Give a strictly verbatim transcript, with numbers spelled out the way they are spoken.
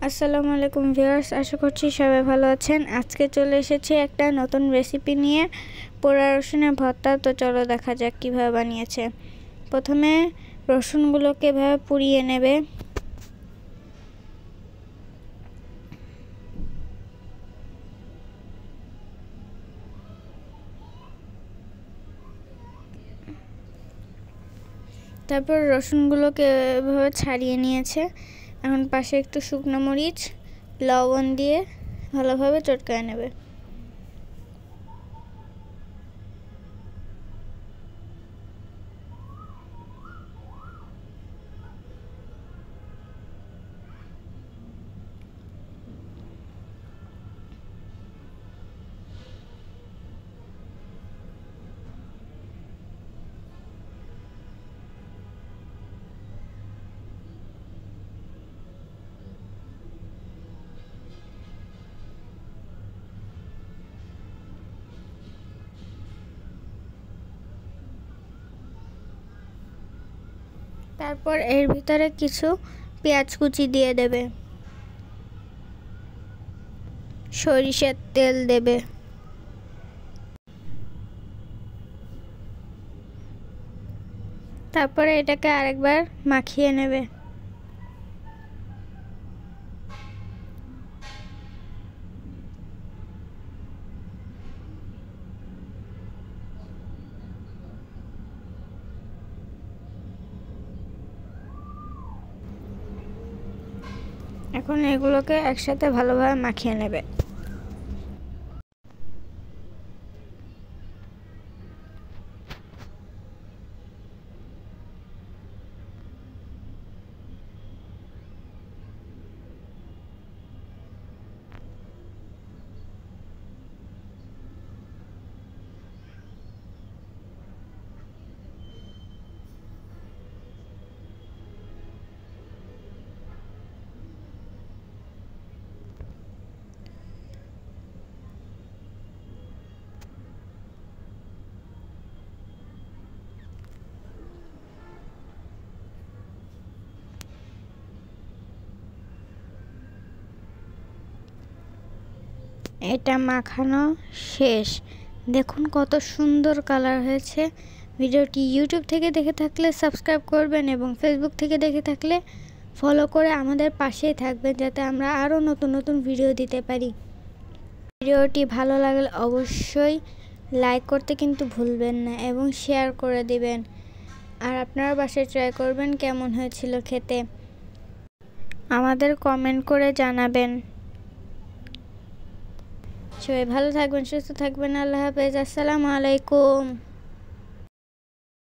আসসালামু আলাইকুম ভিউয়ার্স, আশা করছি সবাই ভালো আছেন। আজকে চলে এসেছি একটা নতুন রেসিপি নিয়ে, পোড়া রসুনের ভর্তা। তো চলো দেখা যাক কীভাবে বানিয়েছে। প্রথমে রসুনগুলোকে এভাবে পুড়িয়ে নেবে। তারপর রসুনগুলোকে এভাবে ছাড়িয়ে নিয়েছে। এখন পাশে একটু শুকনো মরিচ, লবণ দিয়ে ভালোভাবে চটকায় নেবে। তারপর এর ভিতরে কিছু পেঁয়াজ কুচি দিয়ে দেবে, সরিষার তেল দেবে, তারপরে এটাকে আরেকবার মাখিয়ে নেবে। এখন এগুলোকে একসাথে ভালোভাবে মাখিয়ে নেবে। এটা মাখানো শেষ। দেখুন কত সুন্দর কালার হয়েছে। ভিডিওটি ইউটিউব থেকে দেখে থাকলে সাবস্ক্রাইব করবেন এবং ফেসবুক থেকে দেখে থাকলে ফলো করে আমাদের পাশেই থাকবেন, যাতে আমরা আরও নতুন নতুন ভিডিও দিতে পারি। ভিডিওটি ভালো লাগলে অবশ্যই লাইক করতে কিন্তু ভুলবেন না এবং শেয়ার করে দিবেন। আর আপনারা বাসায় ট্রাই করবেন কেমন হয়েছিল খেতে, আমাদের কমেন্ট করে জানাবেন। সবাই ভালো থাকবেন, সুস্থ থাকবেন। আল্লাহ হাফেজ। আসসালামু আলাইকুম।